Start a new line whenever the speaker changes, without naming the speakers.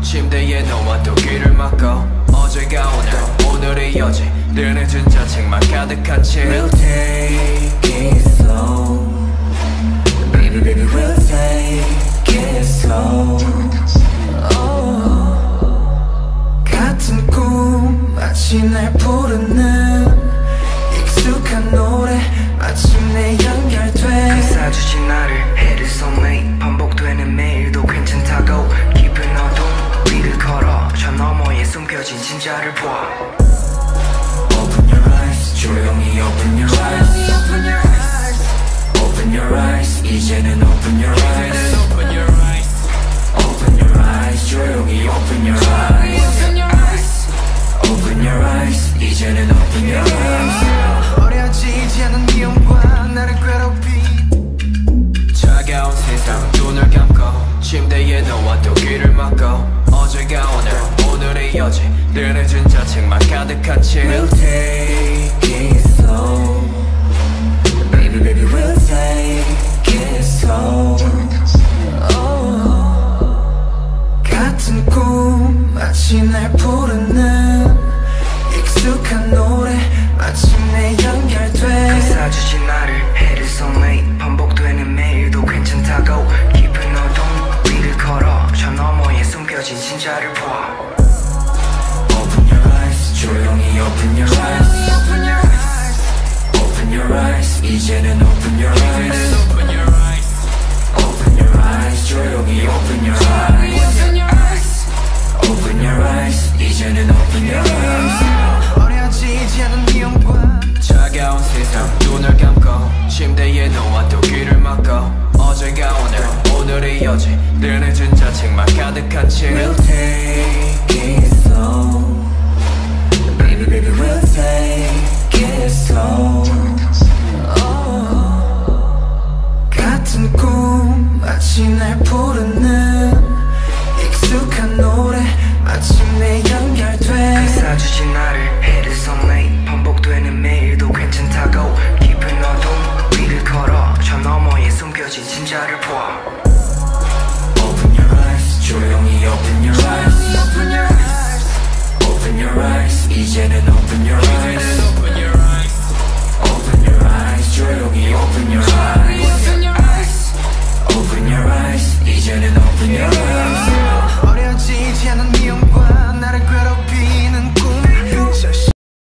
침대에 너와 또 귀를 막고 어제가 오늘이 어제 늘 늦은 자책만 가득한 채
We'll take it slow Baby baby we'll take it slow 같은 꿈 마치 날 부르는 익숙한 노래 마침내 연결돼
감싸주지 나를 Hit it so late 반복되는 매일도 괜찮다고 깊은 어둠 위를 걸어 저 너머에 숨겨진 진짜를 봐
Open your eyes 조용히 open your eyes Open your eyes 이제는 open your eyes Open your eyes 조용히 open your eyes Open your eyes 이제는 open your eyes
어려지지 않은 미움과 나를 괴롭히
차가운 세상 눈을 감고 침대에 너와 또 귀를 막고 어제가 오늘이 어제 늘 늦은 자책만 가득한 채
We'll take it slow Baby baby we'll take it slow 같은 꿈 마치 날 부르는 익숙한 노래 마침내 연결돼
감싸주지 나를 Hit it so late 반복되는 매일도 괜찮다고 깊은 어둠 위를 걸어 저 너머에 숨겨진 진짜를 봐
Open your eyes 조용히 open your eyes Open your eyes 이제는 open your eyes Open your eyes 조용히 open your eyes Open your eyes 이제는 open your eyes
어려지지 않은 미움과
차가운 세상 눈을 감고 침대에 너와 또 귀를 막고 어제가 오늘이 어제 늘 늦은 자책만 가득한 채
We'll take it slow Baby baby we'll take it slow 같은 꿈 마치 날 부르는 익숙한 노래 마침내 연결돼
감싸주지 나를 Hit it so late 반복되는 매일도 괜찮다고 깊은 어둠 위를 걸어 저 너머에 숨겨진 진짜를 봐
Open your eyes 조용히 open your eyes Open your eyes 이제는 open your eyes Open your eyes 조용히 open your eyes Open your eyes 이제는 open your eyes
어려지지 않은